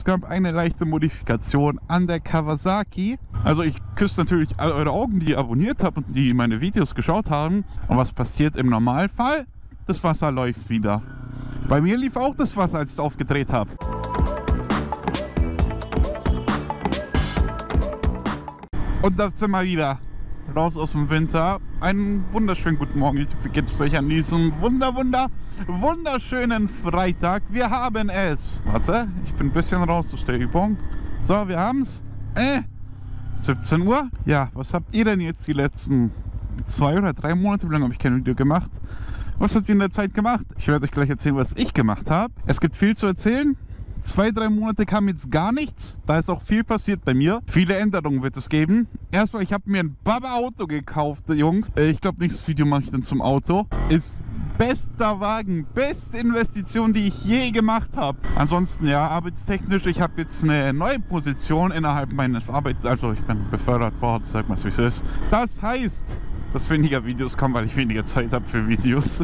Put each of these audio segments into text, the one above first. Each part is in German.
gab eine leichte Modifikation an der Kawasaki. Also ich küsse natürlich all eure Augen, die ihr abonniert habt und die meine Videos geschaut haben. Und was passiert im Normalfall? Das Wasser läuft wieder. Bei mir lief auch das Wasser, als ich es aufgedreht habe. Und das sind wir wieder. Raus aus dem Winter. Einen wunderschönen guten Morgen. Wie geht es euch an diesem wunderschönen Freitag? Wir haben es. Warte, ich bin ein bisschen raus aus der Übung. So, wir haben es. 17 Uhr. Ja, was habt ihr denn jetzt die letzten 2 oder 3 Monate? Wie lange habe ich kein Video gemacht? Was habt ihr in der Zeit gemacht? Ich werde euch gleich erzählen, was ich gemacht habe. Es gibt viel zu erzählen. 2, 3 Monate kam jetzt gar nichts. Da ist auch viel passiert bei mir. Viele Änderungen wird es geben. Erstmal, ich habe mir ein Baba-Auto gekauft, Jungs. Ich glaube, nächstes Video mache ich dann zum Auto. Ist bester Wagen, beste Investition, die ich je gemacht habe. Ansonsten, ja, arbeitstechnisch, ich habe jetzt eine neue Position innerhalb meines Arbeits... Also, ich bin befördert worden, sag mal, wie es ist. Das heißt, dass weniger Videos kommen, weil ich weniger Zeit habe für Videos.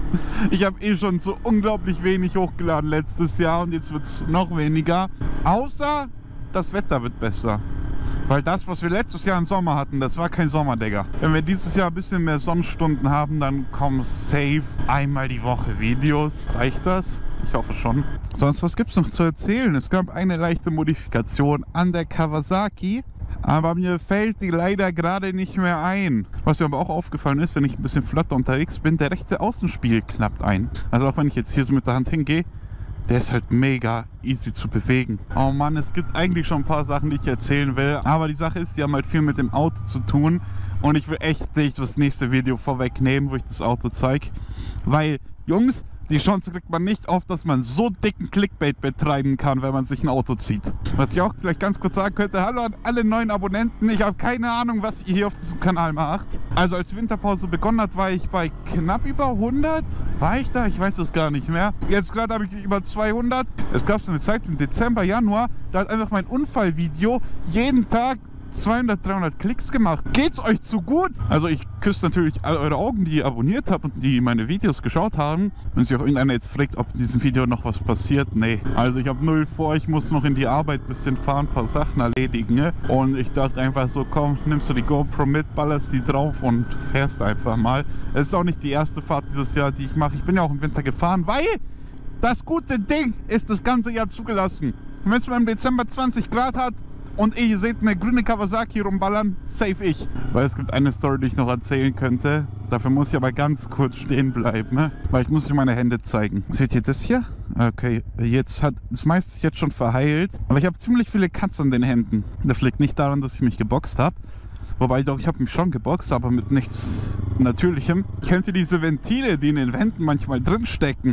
Ich habe eh schon so unglaublich wenig hochgeladen letztes Jahr und jetzt wird es noch weniger. Außer das Wetter wird besser. Weil das, was wir letztes Jahr im Sommer hatten, das war kein Sommer, Digga. Wenn wir dieses Jahr ein bisschen mehr Sonnenstunden haben, dann kommen safe einmal die Woche Videos. Reicht das? Ich hoffe schon. Sonst, was gibt's noch zu erzählen? Es gab eine leichte Modifikation an der Kawasaki. Aber mir fällt die leider gerade nicht mehr ein. Was mir aber auch aufgefallen ist, wenn ich ein bisschen flotter unterwegs bin, der rechte Außenspiegel klappt ein. Also auch wenn ich jetzt hier so mit der Hand hingehe, der ist halt mega easy zu bewegen. Oh Mann, es gibt eigentlich schon ein paar Sachen, die ich erzählen will. Aber die Sache ist, die haben halt viel mit dem Auto zu tun. Und ich will echt nicht das nächste Video vorwegnehmen, wo ich das Auto zeige. Weil, Jungs, die Chance kriegt man nicht auf, dass man so dicken Clickbait betreiben kann, wenn man sich ein Auto zieht. Was ich auch gleich ganz kurz sagen könnte, hallo an alle neuen Abonnenten, ich habe keine Ahnung, was ihr hier auf diesem Kanal macht. Also als Winterpause begonnen hat, war ich bei knapp über 100. War ich da? Ich weiß es gar nicht mehr. Jetzt gerade habe ich über 200. Es gab so eine Zeit im Dezember, Januar, da hat einfach mein Unfallvideo jeden Tag 200, 300 Klicks gemacht. Geht's euch zu gut? Also ich küsse natürlich all eure Augen, die ihr abonniert habt und die meine Videos geschaut haben. Wenn sich auch irgendeiner jetzt fragt, ob in diesem Video noch was passiert, nee. Also ich habe null vor, ich muss noch in die Arbeit ein bisschen fahren, ein paar Sachen erledigen. Ne? Und ich dachte einfach so, komm, nimmst du die GoPro mit, ballerst die drauf und fährst einfach mal. Es ist auch nicht die erste Fahrt dieses Jahr, die ich mache. Ich bin ja auch im Winter gefahren, weil das gute Ding ist das ganze Jahr zugelassen. Und wenn es mal im Dezember 20 Grad hat, und ihr seht eine grüne Kawasaki rumballern, safe ich. Weil es gibt eine Story, die ich noch erzählen könnte. Dafür muss ich aber ganz kurz stehen bleiben, ne? Weil ich muss euch meine Hände zeigen. Seht ihr das hier? Okay, jetzt hat das meiste jetzt schon verheilt. Aber ich habe ziemlich viele Cuts an den Händen. Das liegt nicht daran, dass ich mich geboxt habe. Wobei doch, ich habe mich schon geboxt, aber mit nichts Natürlichem. Kennt ihr diese Ventile, die in den Wänden manchmal drin stecken?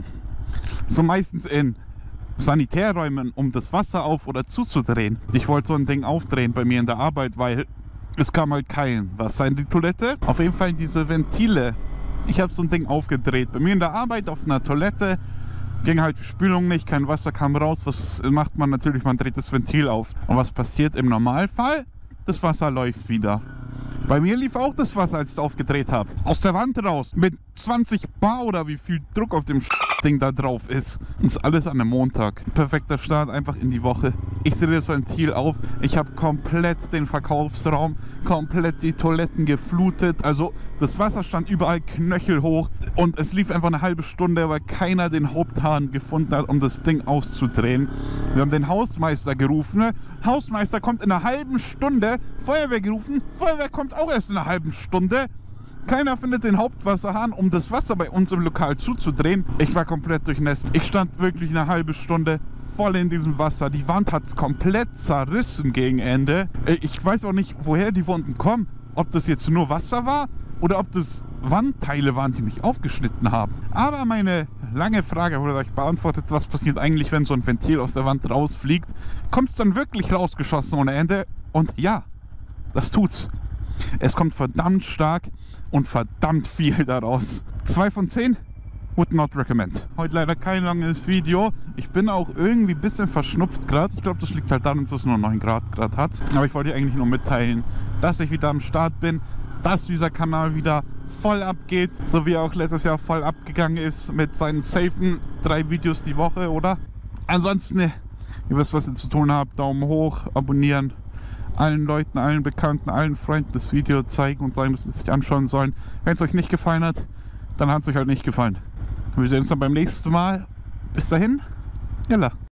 So meistens in Sanitärräumen, um das Wasser auf- oder zuzudrehen. Ich wollte so ein Ding aufdrehen bei mir in der Arbeit, weil es kam halt kein Wasser in die Toilette. Auf jeden Fall diese Ventile. Ich habe so ein Ding aufgedreht. Bei mir in der Arbeit auf einer Toilette ging halt die Spülung nicht, kein Wasser kam raus. Was macht man natürlich? Man dreht das Ventil auf. Und was passiert im Normalfall? Das Wasser läuft wieder. Bei mir lief auch das Wasser, als ich es aufgedreht habe. Aus der Wand raus. Mit 20 Bar oder wie viel Druck auf dem Ding da drauf ist. Das ist alles an einem Montag. Perfekter Start einfach in die Woche. Ich drehe das Ventil auf. Ich habe komplett den Verkaufsraum, komplett die Toiletten geflutet. Also das Wasser stand überall knöchelhoch. Und es lief einfach eine halbe Stunde, weil keiner den Haupthahn gefunden hat, um das Ding auszudrehen. Wir haben den Hausmeister gerufen. Hausmeister kommt in einer halben Stunde. Feuerwehr gerufen. Feuerwehr kommt auch erst in einer halben Stunde. Keiner findet den Hauptwasserhahn, um das Wasser bei uns im Lokal zuzudrehen. Ich war komplett durchnässt. Ich stand wirklich eine halbe Stunde voll in diesem Wasser. Die Wand hat es komplett zerrissen gegen Ende. Ich weiß auch nicht, woher die Wunden kommen. Ob das jetzt nur Wasser war oder ob das Wandteile waren, die mich aufgeschnitten haben. Aber meine lange Frage wurde euch beantwortet, was passiert eigentlich, wenn so ein Ventil aus der Wand rausfliegt. Kommt es dann wirklich rausgeschossen ohne Ende? Und ja, das tut's. Es kommt verdammt stark und verdammt viel daraus. 2 von 10? Would not recommend. Heute leider kein langes Video. Ich bin auch irgendwie ein bisschen verschnupft gerade. Ich glaube, das liegt halt daran, dass es nur 9 Grad gerade hat. Aber ich wollte dir eigentlich nur mitteilen, dass ich wieder am Start bin, dass dieser Kanal wieder voll abgeht, so wie er auch letztes Jahr voll abgegangen ist mit seinen safen 3 Videos die Woche, oder? Ansonsten Ihr wisst, was ihr zu tun habt. Daumen hoch, abonnieren. Allen Leuten, allen Bekannten, allen Freunden das Video zeigen und sagen, dass sie es sich anschauen sollen. Wenn es euch nicht gefallen hat, dann hat es euch halt nicht gefallen. Wir sehen uns dann beim nächsten Mal. Bis dahin, Jalla.